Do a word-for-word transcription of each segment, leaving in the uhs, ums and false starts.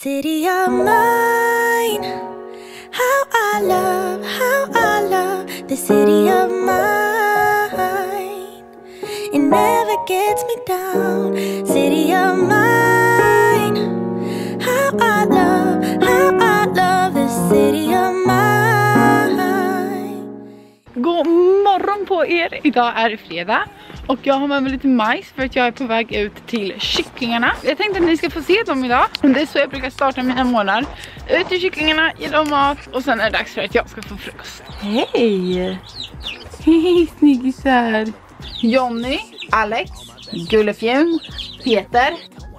city of mine. How I love, how I love the city of mine. It never gets me down. City of mine. How I love, how I love the city of mine. God morgon på er. Idag är det fredag. Och jag har med mig lite majs för att jag är på väg ut till kycklingarna. Jag tänkte att ni ska få se dem idag. Det är så jag brukar starta mina morgnar. Ut till kycklingarna, ge dem mat. Och sen är det dags för att jag ska få frukost. Hej! Hej snyggisar! Jonny, Alex, Gullefjun, Peter.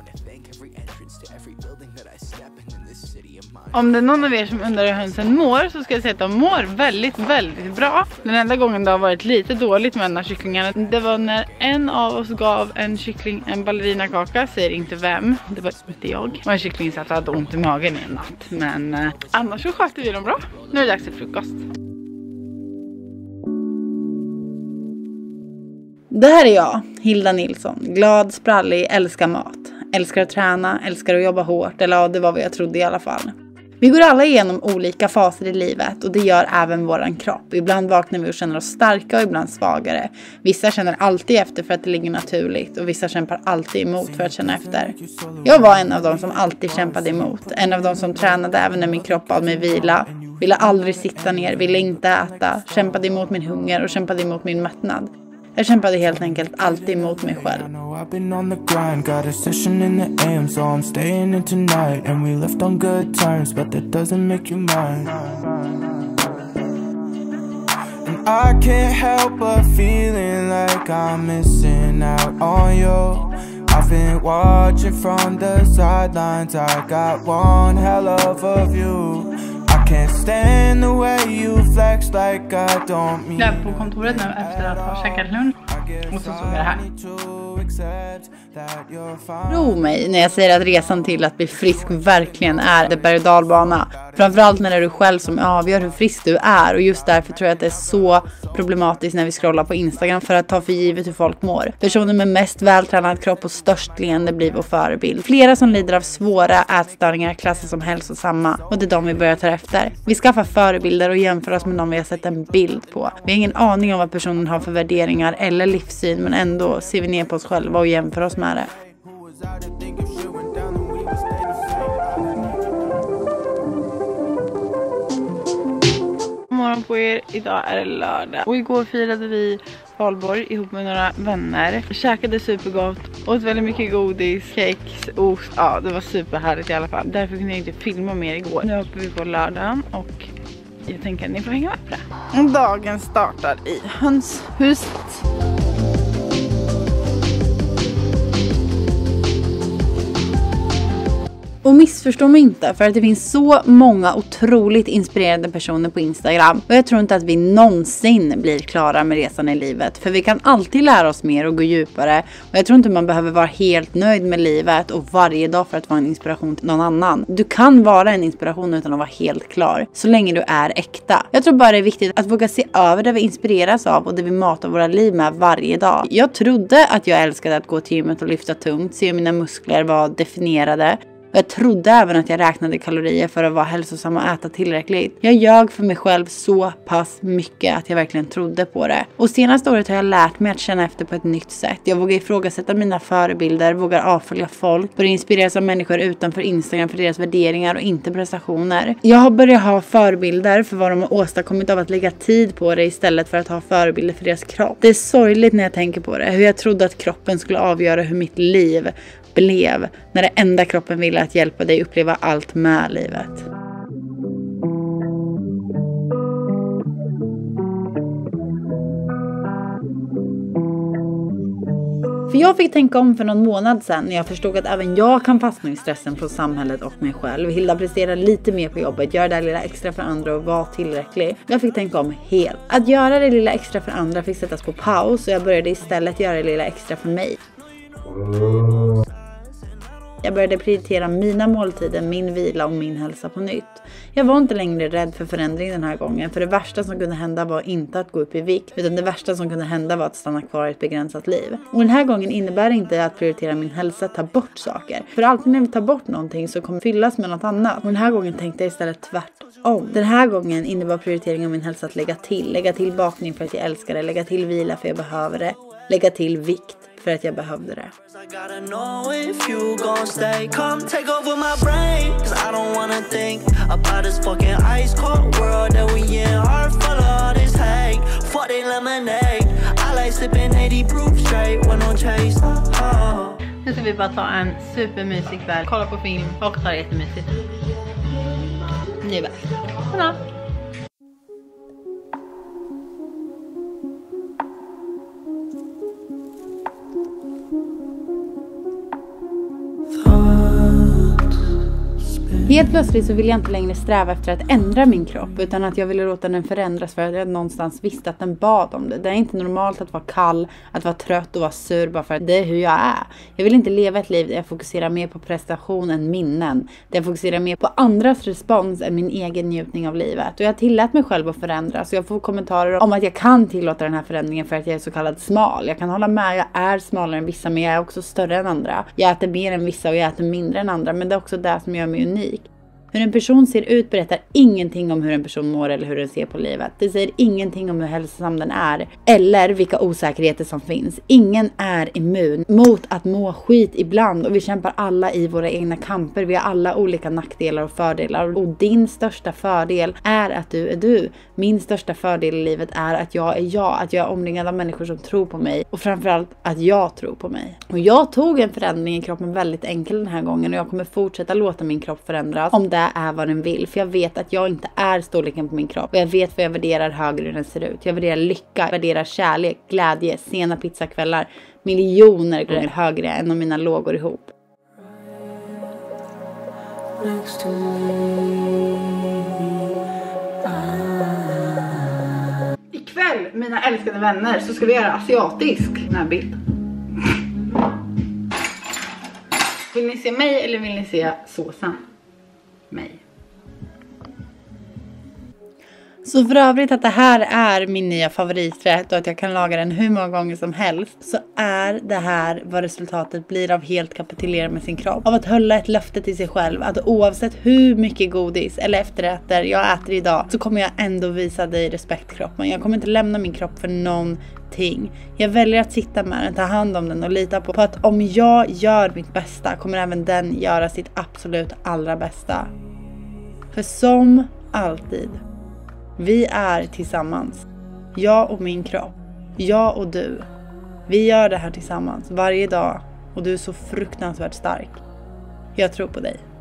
Om det är någon av er som undrar hur hönsen mår så ska jag säga att de mår väldigt, väldigt bra. Den enda gången det har varit lite dåligt med den här kycklingarna, det var när en av oss gav en kyckling en ballerinakaka, säger inte vem, det var inte jag. Och en kyckling satt och hade ont i magen i en natt. Men eh, annars så sköter vi dem bra. Nu är det dags för frukost. Det här är jag, Hilda Nilsson. Glad, sprallig, älskar mat. Älskar att träna, älskar att jobba hårt. Eller ja, det var vad jag trodde i alla fall. Vi går alla igenom olika faser i livet och det gör även våran kropp. Ibland vaknar vi och känner oss starka och ibland svagare. Vissa känner alltid efter för att det ligger naturligt och vissa kämpar alltid emot för att känna efter. Jag var en av dem som alltid kämpade emot. En av dem som tränade även när min kropp bad mig vila. Ville aldrig sitta ner, ville inte äta. Kämpade emot min hunger och kämpade emot min mättnad. Jag kämpade helt enkelt alltid emot mig själv. I can't help but feeling like I'm missing out on you. I've been watching from the sidelines. I got one hell of a view. I can't stand the way you flex like I don't mean. Jag är på kontoret nu efter att ha käkat lunch. Och så såg jag det här. Tro mig när jag säger att resan till att bli frisk verkligen är det berg- och dalbana. Framförallt när det är du själv som avgör hur frisk du är. Och just därför tror jag att det är så problematiskt när vi scrollar på Instagram för att ta för givet hur folk mår. Personer med mest vältränad kropp och störst leende blir vår förebild. Flera som lider av svåra ätstörningar klassas som hälsosamma. Och det är de vi börjar ta efter. Vi skaffar förebilder och jämför oss med någon vi har sett en bild på. Vi har ingen aning om vad personen har för värderingar eller livssyn, men ändå ser vi ner på oss själva och jämför oss med det. God morgon på er, idag är det lördag. Och igår firade vi valborg ihop med några vänner. Käkade supergott, åt väldigt mycket godis, kex, ost. Ja, det var superhärligt i alla fall. Därför kunde jag inte filma mer igår. Nu hoppar vi på lördagen och jag tänker att ni får hänga med på det. Dagen startar i hönshuset. Och missförstå mig inte, för att det finns så många otroligt inspirerande personer på Instagram. Och jag tror inte att vi någonsin blir klara med resan i livet. För vi kan alltid lära oss mer och gå djupare. Och jag tror inte man behöver vara helt nöjd med livet och varje dag för att vara en inspiration till någon annan. Du kan vara en inspiration utan att vara helt klar. Så länge du är äkta. Jag tror bara det är viktigt att våga se över det vi inspireras av och det vi matar våra liv med varje dag. Jag trodde att jag älskade att gå till gymmet och lyfta tungt. Se mina muskler var definierade. Och jag trodde även att jag räknade kalorier för att vara hälsosam och äta tillräckligt. Jag ljög för mig själv så pass mycket att jag verkligen trodde på det. Och senaste året har jag lärt mig att känna efter på ett nytt sätt. Jag vågar ifrågasätta mina förebilder, vågar avfölja folk, börjar inspireras av människor utanför Instagram för deras värderingar och inte prestationer. Jag har börjat ha förebilder för vad de har åstadkommit av att lägga tid på det istället för att ha förebilder för deras kropp. Det är sorgligt när jag tänker på det, hur jag trodde att kroppen skulle avgöra hur mitt liv blev, när det enda kroppen ville att hjälpa dig uppleva allt med livet. För jag fick tänka om för någon månad sedan när jag förstod att även jag kan fastna i stressen från samhället och mig själv. Hilda presterar lite mer på jobbet, gör det lilla extra för andra och vara tillräcklig. Jag fick tänka om helt. Att göra det lilla extra för andra fick sättas på paus och jag började istället göra det lilla extra för mig. Jag började prioritera mina måltider, min vila och min hälsa på nytt. Jag var inte längre rädd för förändring den här gången, för det värsta som kunde hända var inte att gå upp i vikt, utan det värsta som kunde hända var att stanna kvar i ett begränsat liv. Och den här gången innebär inte att prioritera min hälsa att ta bort saker. För alltid när vi tar bort någonting så kommer fyllas med något annat. Och den här gången tänkte jag istället tvärtom. Den här gången innebar prioritering av min hälsa att lägga till. Lägga till bakning för att jag älskar det, lägga till vila för jag behöver det, lägga till vikt för att jag behövde det. I gotta know if you gon' stay. Come take over my brain, cause I don't wanna think about this fucking ice cold world that we in. Heart full of all this hate, fuck they lemonade. I like sipping eighty proof straight when no chase. Oh. Nu ska vi bara ta en supermysig kväll, kolla på film och ta det jättemysigt. Nu är det. Hallå. Helt plötsligt så vill jag inte längre sträva efter att ändra min kropp, utan att jag ville låta den förändras för att jag någonstans visste att den bad om det. Det är inte normalt att vara kall, att vara trött och vara sur bara för att det är hur jag är. Jag vill inte leva ett liv där jag fokuserar mer på prestation än minnen. Där jag fokuserar mer på andras respons än min egen njutning av livet. Och jag tillät mig själv att förändras. Så jag får kommentarer om att jag kan tillåta den här förändringen för att jag är så kallad smal. Jag kan hålla med, jag är smalare än vissa, men jag är också större än andra. Jag äter mer än vissa och jag äter mindre än andra, men det är också det som gör mig unik. Hur en person ser ut berättar ingenting om hur en person mår eller hur den ser på livet. Det säger ingenting om hur hälsosam den är eller vilka osäkerheter som finns. Ingen är immun mot att må skit ibland, och vi kämpar alla i våra egna kamper. Vi har alla olika nackdelar och fördelar, och din största fördel är att du är du. Min största fördel i livet är att jag är jag, att jag är omringad av människor som tror på mig, och framförallt att jag tror på mig. Och jag tog en förändring i kroppen väldigt enkel den här gången, och jag kommer fortsätta låta min kropp förändras om det är vad den vill, för jag vet att jag inte är storleken på min kropp, och jag vet vad jag värderar högre än den ser ut. Jag värderar lycka, jag värderar kärlek, glädje, sena pizzakvällar miljoner gånger högre än om mina lågor ihop. Ikväll, mina älskade vänner, så ska vi göra asiatisk närbild. Vill ni se mig eller vill ni se såsen? Mig. Så för övrigt att det här är min nya favoriträtt och att jag kan laga den hur många gånger som helst, så är det här vad resultatet blir av helt kapitulera med sin kropp. Av att hålla ett löfte till sig själv att oavsett hur mycket godis eller efterrätter jag äter idag, så kommer jag ändå visa dig respekt, kroppen. Jag kommer inte lämna min kropp för någonting. Jag väljer att sitta med den, ta hand om den och lita på, på att om jag gör mitt bästa kommer även den göra sitt absolut allra bästa. För som alltid, vi är tillsammans. Jag och min kropp. Jag och du. Vi gör det här tillsammans varje dag. Och du är så fruktansvärt stark. Jag tror på dig.